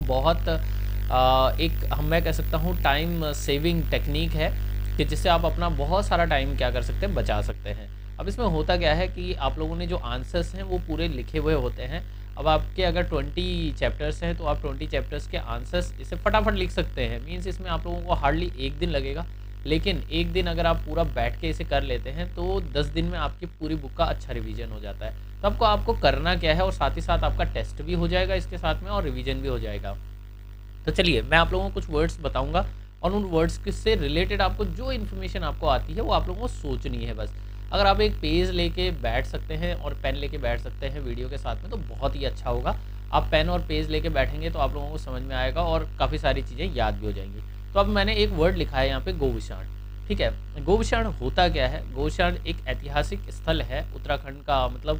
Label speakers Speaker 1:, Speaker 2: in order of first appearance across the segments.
Speaker 1: बहुत एक मैं कह सकता हूँ टाइम सेविंग टेक्निक है कि जिससे आप अपना बहुत सारा टाइम क्या कर सकते हैं, बचा सकते हैं। अब इसमें होता क्या है कि आप लोगों ने जो आंसर्स हैं वो पूरे लिखे हुए होते हैं। अब आपके अगर 20 चैप्टर्स हैं तो आप 20 चैप्टर्स के आंसर्स इसे फटाफट लिख सकते हैं। मीन्स इसमें आप लोगों को हार्डली 1 दिन लगेगा, लेकिन 1 दिन अगर आप पूरा बैठ के इसे कर लेते हैं तो 10 दिन में आपकी पूरी बुक का अच्छा रिवीजन हो जाता है। तो आपको करना क्या है, और साथ ही साथ आपका टेस्ट भी हो जाएगा इसके साथ में और रिवीजन भी हो जाएगा। तो चलिए मैं आप लोगों को कुछ वर्ड्स बताऊंगा और उन वर्ड्स से रिलेटेड आपको जो इन्फॉर्मेशन आपको आती है वो आप लोगों को सोचनी है बस। अगर आप एक पेज लेके बैठ सकते हैं और पेन लेके बैठ सकते हैं वीडियो के साथ में तो बहुत ही अच्छा होगा। आप पेन और पेज लेके बैठेंगे तो आप लोगों को समझ में आएगा और काफ़ी सारी चीज़ें याद भी हो जाएंगी। तो अब मैंने एक वर्ड लिखा है यहाँ पे, गोविशाण। ठीक है, गोविशाण होता क्या है? गोविशाण एक ऐतिहासिक स्थल है उत्तराखंड का, मतलब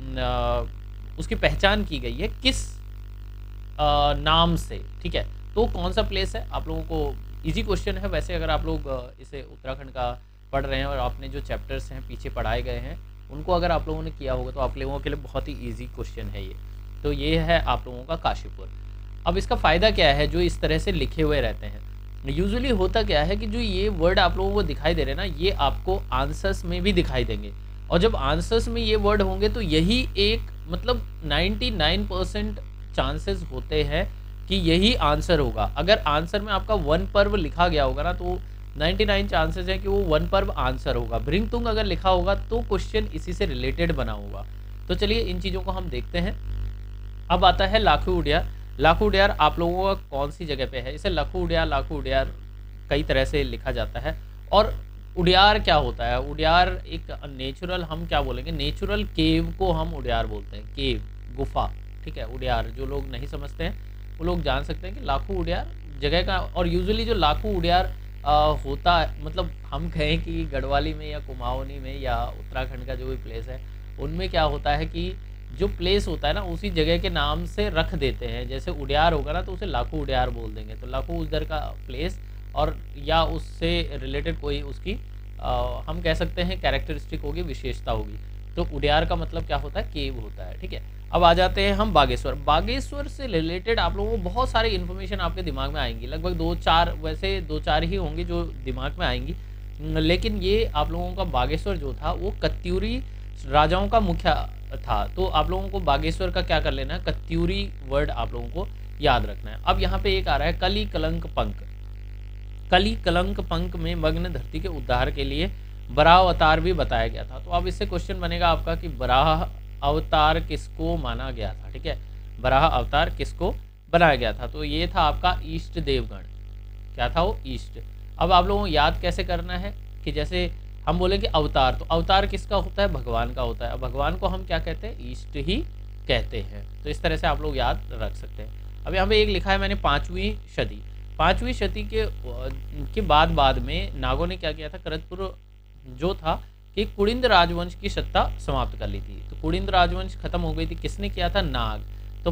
Speaker 1: उसकी पहचान की गई है किस नाम से? ठीक है, तो कौन सा प्लेस है? आप लोगों को इजी क्वेश्चन है वैसे, अगर आप लोग इसे उत्तराखंड का पढ़ रहे हैं और आपने जो चैप्टर्स हैं पीछे पढ़ाए गए हैं उनको अगर आप लोगों ने किया होगा तो आप लोगों के लिए बहुत ही इजी क्वेश्चन है ये। तो ये है आप लोगों का काशीपुर। अब इसका फ़ायदा क्या है जो इस तरह से लिखे हुए रहते हैं? यूजुअली होता क्या है कि जो ये वर्ड आप लोगों को दिखाई दे रहे हैं ना, ये आपको आंसर्स में भी दिखाई देंगे, और जब आंसर्स में ये वर्ड होंगे तो यही एक मतलब 99% चांसेस होते हैं कि यही आंसर होगा। अगर आंसर में आपका वन पर्व लिखा गया होगा ना तो 99 चांसेस है कि वो वन पर्व आंसर होगा। भृंगतुंग अगर लिखा होगा तो क्वेश्चन इसी से रिलेटेड बना होगा। तो चलिए इन चीज़ों को हम देखते हैं। अब आता है लाखू उडियार। लाखू उडियार आप लोगों का कौन सी जगह पे है? इसे लाखू उडियार कई तरह से लिखा जाता है। और उडियार क्या होता है? उडियार एक नेचुरल, हम क्या बोलेंगे, नेचुरल केव को हम उडियार बोलते हैं, केव, गुफा। ठीक है, उडियार जो लोग नहीं समझते हैं वो लोग जान सकते हैं कि लाखू उडियार जगह का। और यूजुअली जो लाखू उडियार होता है, मतलब हम कहें कि गढ़वाली में या कुमाऊनी में या उत्तराखंड का जो भी प्लेस है उनमें क्या होता है कि जो प्लेस होता है ना उसी जगह के नाम से रख देते हैं। जैसे उडियार होगा ना तो उसे लाखू उडियार बोल देंगे, तो लाखू उधर का प्लेस और या उससे रिलेटेड कोई उसकी हम कह सकते हैं कैरेक्टरिस्टिक होगी, विशेषता होगी। तो उडियार का मतलब क्या होता है? केव होता है। ठीक है, अब आ जाते हैं हम बागेश्वर। बागेश्वर से रिलेटेड आप लोगों को बहुत सारी इन्फॉर्मेशन आपके दिमाग में आएंगी, लगभग 2-4, वैसे 2-4 ही होंगी जो दिमाग में आएंगी। लेकिन ये आप लोगों का बागेश्वर जो था वो कत्यूरी राजाओं का मुख्य था। तो आप लोगों को बागेश्वर का क्या कर लेना है, कत्यूरी वर्ड आप लोगों को याद रखना है। अब यहाँ पे एक आ रहा है कली कलंक पंख। कली कलंक पंख में मग्न धरती के उद्धार के लिए बराह अवतार भी बताया गया था। तो अब इससे क्वेश्चन बनेगा आपका कि बराह अवतार किसको माना गया था? ठीक है, बराह अवतार किसको बनाया गया था? तो ये था आपका ईष्ट देवगण। क्या था वो? ईष्ट। अब आप लोगों को याद कैसे करना है कि जैसे हम बोलेंगे अवतार, तो अवतार किसका होता है? भगवान का होता है। अब भगवान को हम क्या कहते हैं? ईष्ट ही कहते हैं। तो इस तरह से आप लोग याद रख सकते हैं। अब यहाँ पे एक लिखा है मैंने 5वीं शती। 5वीं शती के बाद में नागों ने क्या किया था? करतपुर जो था कि कुड़िंद राजवंश की सत्ता समाप्त कर ली थी। तो कुड़िंद राजवंश खत्म हो गई थी, किसने किया था? नाग। तो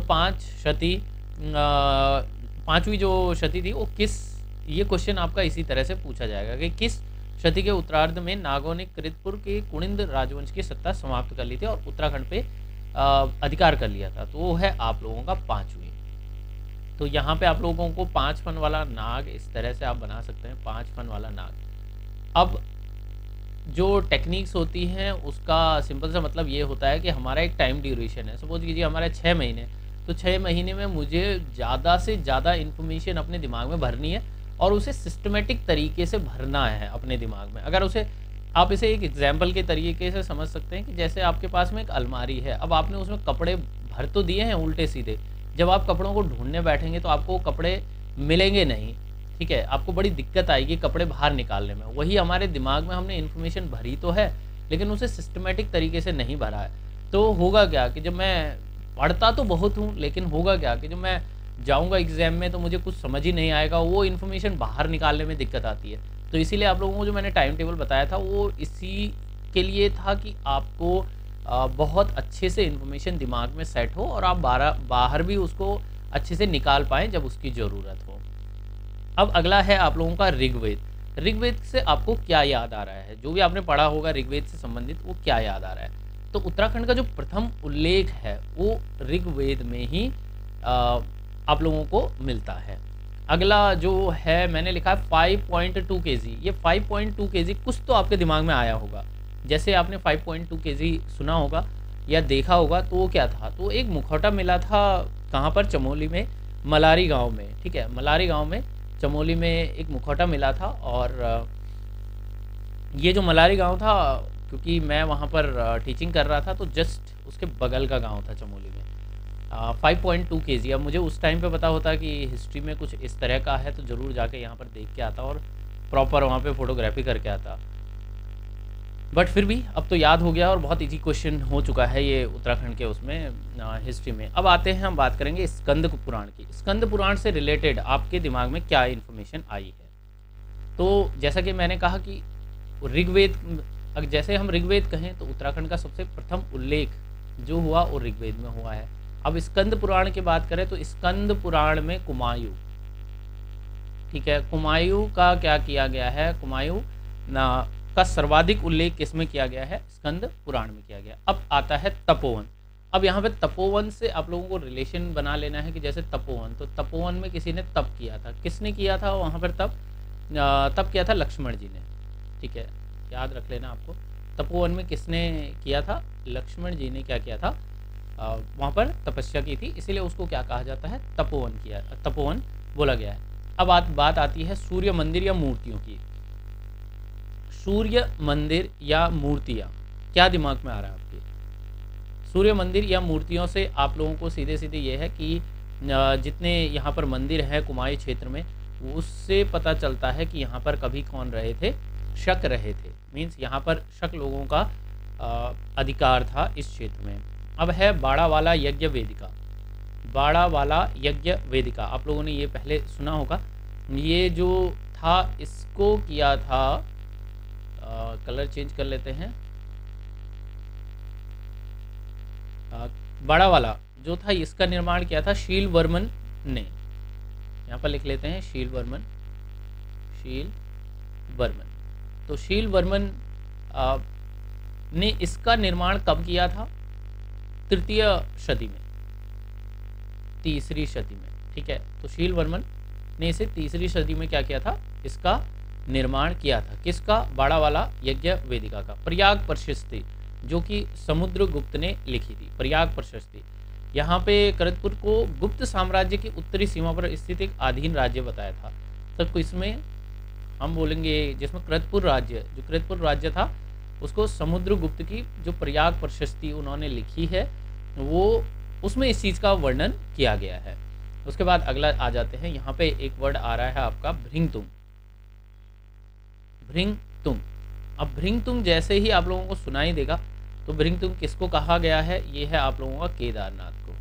Speaker 1: 5वीं जो शती थी वो किस, ये क्वेश्चन आपका इसी तरह से पूछा जाएगा कि किस शती के उत्तरार्ध में नागों ने कृतपुर के कुड़िंद राजवंश की सत्ता समाप्त कर ली थी और उत्तराखंड पे अधिकार कर लिया था? तो वो है आप लोगों का 5वीं। तो यहाँ पे आप लोगों को 5 फन वाला नाग इस तरह से आप बना सकते हैं, 5 फन वाला नाग। अब जो टेक्निक्स होती हैं उसका सिंपल सा मतलब ये होता है कि हमारा एक टाइम ड्यूरेशन है। सपोज कीजिए हमारा 6 महीने, तो 6 महीने में मुझे ज़्यादा से ज़्यादा इन्फॉर्मेशन अपने दिमाग में भरनी है और उसे सिस्टमेटिक तरीके से भरना है अपने दिमाग में। अगर उसे आप इसे एक एग्जाम्पल के तरीके से समझ सकते हैं कि जैसे आपके पास में एक अलमारी है, अब आपने उसमें कपड़े भर तो दिए हैं उल्टे सीधे, जब आप कपड़ों को ढूंढने बैठेंगे तो आपको कपड़े मिलेंगे नहीं। ठीक है, आपको बड़ी दिक्कत आएगी कपड़े बाहर निकालने में। वही हमारे दिमाग में हमने इन्फॉर्मेशन भरी तो है लेकिन उसे सिस्टमेटिक तरीके से नहीं भरा है। तो होगा क्या कि जब मैं पढ़ता तो बहुत हूँ लेकिन होगा क्या कि जब मैं जाऊँगा एग्जाम में तो मुझे कुछ समझ ही नहीं आएगा, वो इन्फॉर्मेशन बाहर निकालने में दिक्कत आती है। तो इसीलिए आप लोगों को जो मैंने टाइम टेबल बताया था वो इसी के लिए था कि आपको बहुत अच्छे से इन्फॉर्मेशन दिमाग में सेट हो और आप बाहर भी उसको अच्छे से निकाल पाएँ जब उसकी ज़रूरत हो। अब अगला है आप लोगों का ऋग्वेद। ऋग्वेद से आपको क्या याद आ रहा है? जो भी आपने पढ़ा होगा ऋग्वेद से संबंधित वो क्या याद आ रहा है? तो उत्तराखंड का जो प्रथम उल्लेख है वो ऋग्वेद में ही आप लोगों को मिलता है। अगला जो है मैंने लिखा है 5.2 kg। ये 5.2 kg कुछ तो आपके दिमाग में आया होगा। जैसे आपने 5.2 kg सुना होगा या देखा होगा, तो वो क्या था? तो एक मुखौटा मिला था कहाँ पर? चमोली में, मलारी गांव में। ठीक है, मलारी गांव में चमोली में एक मुखौटा मिला था। और ये जो मलारी गांव था, क्योंकि मैं वहाँ पर टीचिंग कर रहा था, तो जस्ट उसके बगल का गांव था चमोली में। 5.2 kg। अब मुझे उस टाइम पे पता होता कि हिस्ट्री में कुछ इस तरह का है, तो ज़रूर जाके यहाँ पर देख के आता और प्रॉपर वहाँ पे फोटोग्राफी करके आता। बट फिर भी अब तो याद हो गया और बहुत इजी क्वेश्चन हो चुका है ये उत्तराखंड के उसमें हिस्ट्री में। अब आते हैं, हम बात करेंगे स्कंद पुराण की। स्कंद पुराण से रिलेटेड आपके दिमाग में क्या इन्फॉर्मेशन आई है? तो जैसा कि मैंने कहा कि ऋग्वेद, अगर जैसे हम ऋग्वेद कहें तो उत्तराखंड का सबसे प्रथम उल्लेख जो हुआ वो ऋग्वेद में हुआ है। अब स्कंद पुराण की बात करें तो स्कंद पुराण में कुमायूं, ठीक है, कुमायूं का क्या किया गया है? कुमायूं ना का सर्वाधिक उल्लेख किसमें किया गया है? स्कंद पुराण में किया गया। अब आता है तपोवन। अब यहाँ पे तपोवन से आप लोगों को रिलेशन बना लेना है कि जैसे तपोवन, तो तपोवन में किसी ने तप किया था। किसने किया था वहाँ पर तप? तप किया था लक्ष्मण जी ने। ठीक है, याद रख लेना आपको। तपोवन में किसने किया था? लक्ष्मण जी ने क्या किया था? वहाँ पर तपस्या की थी, इसीलिए उसको क्या कहा जाता है? तपोवन किया, तपोवन बोला गया है। अब बात आती है सूर्य मंदिर या मूर्तियों की। सूर्य मंदिर या मूर्तियाँ, क्या दिमाग में आ रहा है आपके? सूर्य मंदिर या मूर्तियों से आप लोगों को सीधे सीधे ये है कि जितने यहाँ पर मंदिर हैं कुमाऊं क्षेत्र में, उससे पता चलता है कि यहाँ पर कभी कौन रहे थे? शक रहे थे। मीन्स यहाँ पर शक लोगों का अधिकार था इस क्षेत्र में। अब है बाड़ावाला यज्ञ वेदिका। बाड़ावाला यज्ञ वेदिका, आप लोगों ने ये पहले सुना होगा। ये जो था इसको किया था, कलर चेंज कर लेते हैं। बाड़ावाला जो था इसका निर्माण किया था शील वर्मन ने। यहाँ पर लिख लेते हैं शील वर्मन। शील वर्मन, तो शील वर्मन ने इसका निर्माण कब किया था? तृतीय शती में, तीसरी शती में। ठीक है, तो शील वर्मन ने इसे तीसरी सदी में क्या किया था? इसका निर्माण किया था। किसका? बाड़ावाला यज्ञ वेदिका का। प्रयाग प्रशस्ति जो कि समुद्रगुप्त ने लिखी थी। प्रयाग प्रशस्ति, यहाँ पे करतपुर को गुप्त साम्राज्य की उत्तरी सीमा पर स्थित एक अधीन राज्य बताया था। तो इसमें हम बोलेंगे जिसमें करतपुर राज्य, जो करतपुर राज्य था उसको समुद्रगुप्त की जो प्रयाग प्रशस्ति उन्होंने लिखी है, वो उसमें इस चीज़ का वर्णन किया गया है। उसके बाद अगला आ जाते हैं, यहाँ पे एक वर्ड आ रहा है आपका भृंगतुंग। भृंगतुंग, अब भृंगतुंग जैसे ही आप लोगों को सुनाई देगा तो भृंगतुंग किसको कहा गया है? ये है आप लोगों का केदारनाथ को,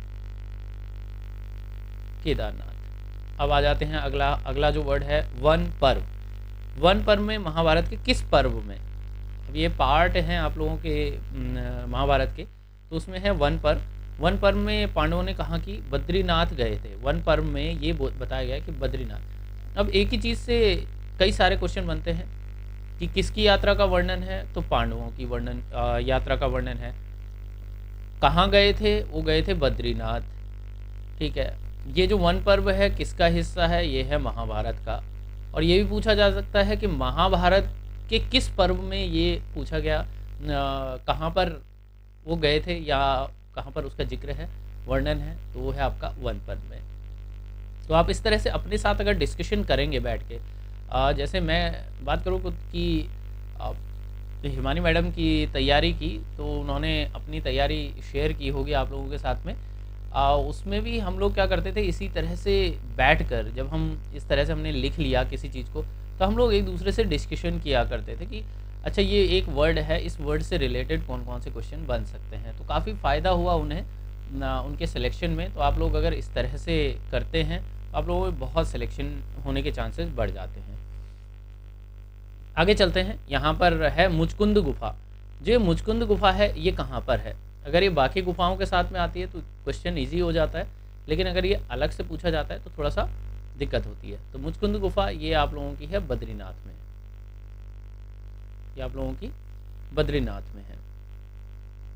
Speaker 1: केदारनाथ। अब आ जाते हैं अगला जो वर्ड है वन पर्व। वन पर्व में महाभारत के किस पर्व में? अब ये पार्ट हैं आप लोगों के महाभारत के, तो उसमें है वन पर्व। वन पर्व में पांडवों ने कहा कि बद्रीनाथ गए थे। वन पर्व में ये बताया गया कि बद्रीनाथ। अब एक ही चीज़ से कई सारे क्वेश्चन बनते हैं कि किसकी यात्रा का वर्णन है? तो पांडवों की यात्रा का वर्णन है। कहाँ गए थे? वो गए थे बद्रीनाथ। ठीक है, ये जो वन पर्व है किसका हिस्सा है? ये है महाभारत का। और ये भी पूछा जा सकता है कि महाभारत के किस पर्व में ये पूछा गया, कहाँ पर वो गए थे या कहाँ पर उसका जिक्र है, वर्णन है, तो वो है आपका वन पर्व में। तो आप इस तरह से अपने साथ अगर डिस्कशन करेंगे बैठ के, जैसे मैं बात करूँ कि हिमानी मैडम की तैयारी की, तो उन्होंने अपनी तैयारी शेयर की होगी आप लोगों के साथ में। उसमें भी हम लोग क्या करते थे, इसी तरह से बैठकर जब हम इस तरह से हमने लिख लिया किसी चीज़ को, तो हम लोग एक दूसरे से डिस्कशन किया करते थे कि अच्छा ये एक वर्ड है, इस वर्ड से रिलेटेड कौन कौन से क्वेश्चन बन सकते हैं। तो काफ़ी फ़ायदा हुआ उन्हें उनके सिलेक्शन में। तो आप लोग अगर इस तरह से करते हैं तो आप लोगों में बहुत सिलेक्शन होने के चांसेस बढ़ जाते हैं। आगे चलते हैं, यहाँ पर है मुचकुंद गुफा। जो मुचकुंद गुफा है ये कहाँ पर है? अगर ये बाकी गुफाओं के साथ में आती है तो क्वेश्चन ईजी हो जाता है, लेकिन अगर ये अलग से पूछा जाता है तो थोड़ा सा दिक्कत होती है। तो मुचकुंद गुफा ये आप लोगों की है बद्रीनाथ में, ये आप लोगों की बद्रीनाथ में है।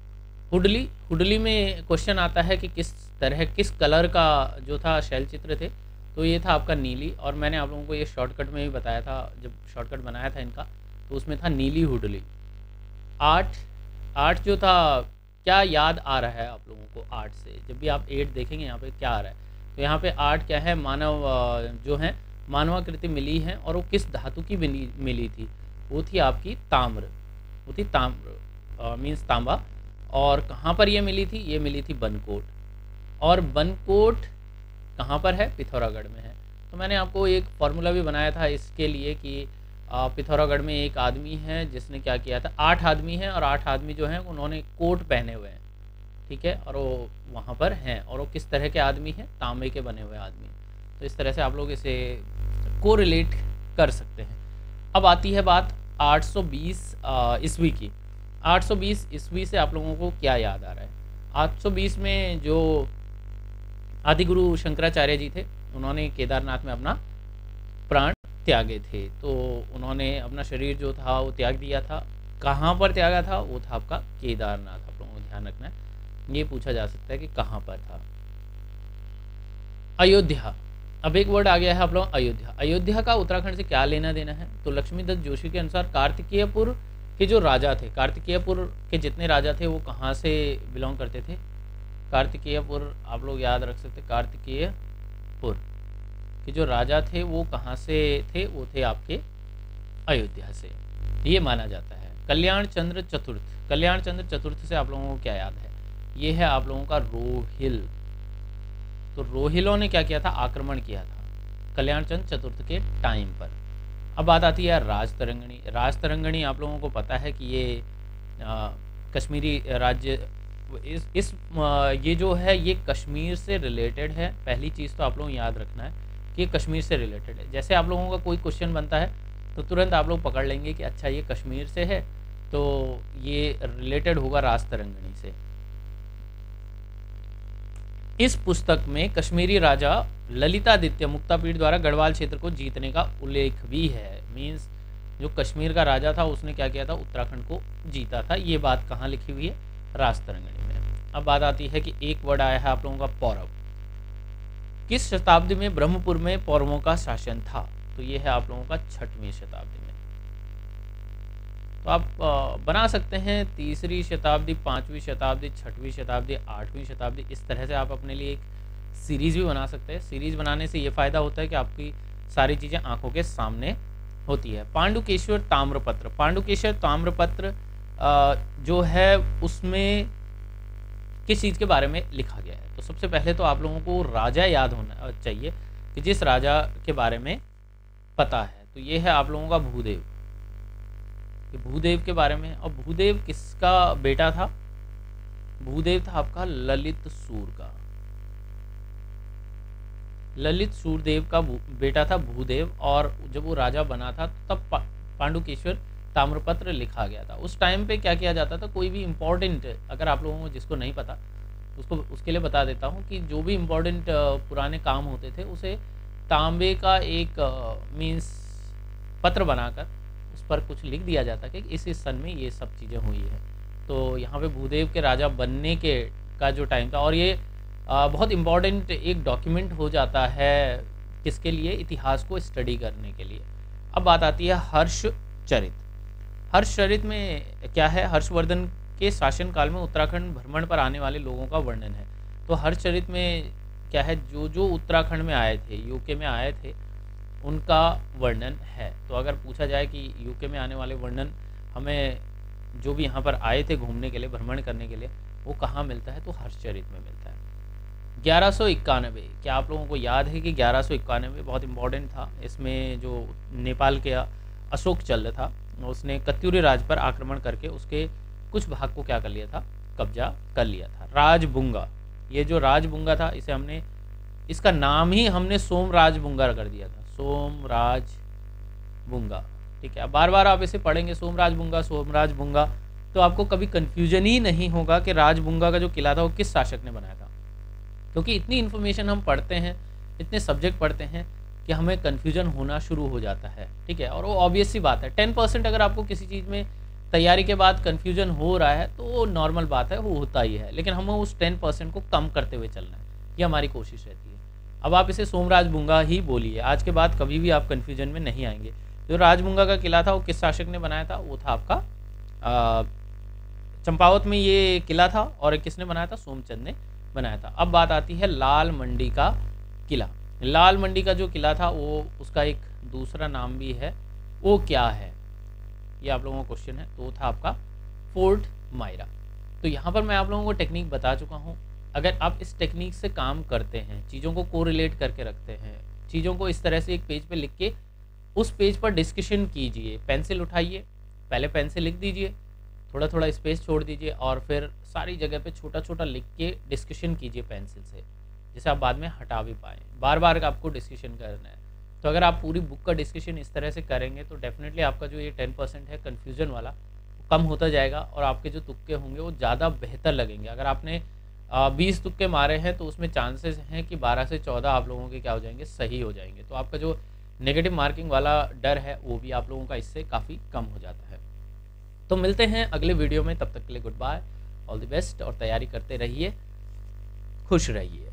Speaker 1: हुडली, हुडली में क्वेश्चन आता है कि किस कलर का जो था शैल चित्र थे, तो ये था आपका नीली। और मैंने आप लोगों को ये शॉर्टकट में भी बताया था, जब शॉर्टकट बनाया था इनका, तो उसमें था नीली हुडली। आठ, आठ जो था, क्या याद आ रहा है आप लोगों को आठ से? जब भी आप 8 देखेंगे यहाँ पे क्या आ रहा है, तो यहाँ पे आठ क्या है, मानव जो है मानवाकृति मिली है, और वो किस धातु की मिली थी? वो थी आपकी ताम्र, वो थी ताम्र मीन्स तांबा। और कहाँ पर ये मिली थी? ये मिली थी बनकोट। और बनकोट कहाँ पर है? पिथौरागढ़ में है। तो मैंने आपको एक फार्मूला भी बनाया था इसके लिए कि पिथौरागढ़ में एक आदमी है जिसने क्या किया था, 8 आदमी हैं, और 8 आदमी जो हैं उन्होंने कोट पहने हुए हैं, ठीक है, और वो वहाँ पर हैं, और वो किस तरह के आदमी हैं? तांबे के बने हुए आदमी। तो इस तरह से आप लोग इसे को रिलेट कर सकते हैं। अब आती है बात 820 ईस्वी की। 820 ईस्वी से आप लोगों को क्या याद आ रहा है? 820 में जो आदिगुरु शंकराचार्य जी थे, उन्होंने केदारनाथ में अपना प्राण त्यागे थे। तो उन्होंने अपना शरीर जो था वो त्याग दिया था। कहाँ पर त्यागा था? वो था आपका केदारनाथ। आप लोगों को ध्यान रखना है, ये पूछा जा सकता है कि कहाँ पर था। अयोध्या, अब एक वर्ड आ गया है आप लोग, अयोध्या। अयोध्या का उत्तराखंड से क्या लेना देना है? तो लक्ष्मीदत्त जोशी के अनुसार कार्तिकेयपुर के जो राजा थे, कार्तिकेयपुर के जितने राजा थे वो कहाँ से बिलोंग करते थे? कार्तिकेयपुर आप लोग याद रख सकते, कार्तिकेयपुर के जो राजा थे वो कहाँ से थे? वो थे आपके अयोध्या से, ये माना जाता है। कल्याण चंद्र चतुर्थ, कल्याण चंद्र चतुर्थ से आप लोगों को क्या याद है? ये है आप लोगों का रोहिल। तो रोहिलों ने क्या किया था? आक्रमण किया था कल्याण चंद्र चतुर्थ के टाइम पर। अब बात आती है राजतरंगिणी। राजतरंगिणी आप लोगों को पता है कि ये कश्मीरी राज्य, ये जो है ये कश्मीर से रिलेटेड है। पहली चीज़ तो आप लोगों को याद रखना है कि ये कश्मीर से रिलेटेड है। जैसे आप लोगों का कोई क्वेश्चन बनता है तो तुरंत आप लोग पकड़ लेंगे कि अच्छा ये कश्मीर से है, तो ये रिलेटेड होगा राजतरंगिणी से। इस पुस्तक में कश्मीरी राजा ललितादित्य मुक्तापीठ द्वारा गढ़वाल क्षेत्र को जीतने का उल्लेख भी है। मीन्स जो कश्मीर का राजा था उसने क्या किया था? उत्तराखंड को जीता था। ये बात कहाँ लिखी हुई है? राजतरंगिणी में। अब बात आती है कि एक वर्ड आया है आप लोगों का पौरव। किस शताब्दी में ब्रह्मपुर में पौरवों का शासन था? तो ये है आप लोगों का 6वीं शताब्दी में। तो आप बना सकते हैं 3री शताब्दी, 5वीं शताब्दी, 6वीं शताब्दी, 8वीं शताब्दी। इस तरह से आप अपने लिए एक सीरीज़ भी बना सकते हैं। सीरीज़ बनाने से ये फ़ायदा होता है कि आपकी सारी चीज़ें आंखों के सामने होती है। पांडुकेश्वर ताम्रपत्र, पांडुकेश्वर ताम्रपत्र जो है उसमें किस चीज़ के बारे में लिखा गया है? तो सबसे पहले तो आप लोगों को राजा याद होना चाहिए कि जिस राजा के बारे में पता है। तो ये है आप लोगों का भूदेव, कि भूदेव के बारे में। और भूदेव किसका बेटा था? भूदेव था आपका ललित सूर का, ललित सूरदेव का बेटा था भूदेव। और जब वो राजा बना था तब पांडुकेश्वर ताम्रपत्र लिखा गया था। उस टाइम पे क्या किया जाता था? कोई भी इम्पोर्टेंट, अगर आप लोगों को जिसको नहीं पता उसको उसके लिए बता देता हूँ कि जो भी इम्पोर्टेंट पुराने काम होते थे उसे तांबे का एक मीन्स पत्र बनाकर उस पर कुछ लिख दिया जाता कि इस सन में ये सब चीज़ें हुई है। तो यहाँ पे भूदेव के राजा बनने के का जो टाइम था, और ये बहुत इम्पॉर्टेंट एक डॉक्यूमेंट हो जाता है किसके लिए? इतिहास को स्टडी करने के लिए। अब बात आती है हर्षचरित। हर्षचरित में क्या है? हर्षवर्धन के शासनकाल में उत्तराखंड भ्रमण पर आने वाले लोगों का वर्णन है। तो हर्षचरित में क्या है? जो जो उत्तराखंड में आए थे, यूके में आए थे, उनका वर्णन है। तो अगर पूछा जाए कि यूके में आने वाले वर्णन हमें जो भी यहाँ पर आए थे घूमने के लिए, भ्रमण करने के लिए, वो कहाँ मिलता है? तो हर्षचरित में मिलता है। 1191, क्या आप लोगों को याद है कि 1191 बहुत इम्पोर्टेंट था? इसमें जो नेपाल के अशोक चल्ल था उसने कत्यूरी राज पर आक्रमण करके उसके कुछ भाग को क्या कर लिया था? कब्जा कर लिया था। राजबुंगा, ये जो राजबुंगा था इसे हमने, इसका नाम ही हमने सोमराजबुंगा कर दिया था, सोमराजबुंगा। ठीक है, बार बार आप इसे पढ़ेंगे सोमराजबुंगा सोमराजबुंगा, तो आपको कभी कन्फ्यूजन ही नहीं होगा कि राजबुंगा का जो किला था वो किस शासक ने बनाया था। क्योंकि इतनी इन्फॉर्मेशन हम पढ़ते हैं, इतने सब्जेक्ट पढ़ते हैं कि हमें कन्फ्यूजन होना शुरू हो जाता है। ठीक है, और वो ऑब्वियस सी बात है। 10% अगर आपको किसी चीज़ में तैयारी के बाद कन्फ्यूजन हो रहा है तो वो नॉर्मल बात है, वो होता ही है, लेकिन हमें उस 10% को कम करते हुए चलना है, ये हमारी कोशिश रहती है। अब आप इसे सोमराज बुंगा ही बोलिए, आज के बाद कभी भी आप कन्फ्यूजन में नहीं आएंगे। जो राजबुंगा का किला था वो किस शासक ने बनाया था? वो था आपका चंपावत में ये किला था, और किसने बनाया था? सोमचंद ने बनाया था। अब बात आती है लाल मंडी का किला। लाल मंडी का जो किला था वो उसका एक दूसरा नाम भी है, वो क्या है? ये आप लोगों का क्वेश्चन है। तो वो था आपका फोर्ट मायरा। तो यहाँ पर मैं आप लोगों को टेक्निक बता चुका हूँ। अगर आप इस टेक्निक से काम करते हैं, चीज़ों को कोरिलेट करके रखते हैं, चीज़ों को इस तरह से एक पेज पे लिख के उस पेज पर डिस्कशन कीजिए, पेंसिल उठाइए, पहले पेन से लिख दीजिए, थोड़ा थोड़ा स्पेस छोड़ दीजिए, और फिर सारी जगह पे छोटा छोटा लिख के डिस्कशन कीजिए पेंसिल से, जिसे आप बाद में हटा भी पाएँ। बार बार आपको डिस्कशन करना है। तो अगर आप पूरी बुक का डिस्कशन इस तरह से करेंगे तो डेफिनेटली आपका जो ये 10% है कन्फ्यूजन वाला, वो कम होता जाएगा, और आपके जो तुक्के होंगे वो ज़्यादा बेहतर लगेंगे। अगर आपने 20 तुक्के मारे हैं तो उसमें चांसेस हैं कि 12 से 14 आप लोगों के क्या हो जाएंगे? सही हो जाएंगे। तो आपका जो नेगेटिव मार्किंग वाला डर है वो भी आप लोगों का इससे काफ़ी कम हो जाता है। तो मिलते हैं अगले वीडियो में, तब तक के लिए goodbye, all the best, और तैयारी करते रहिए, खुश रहिए।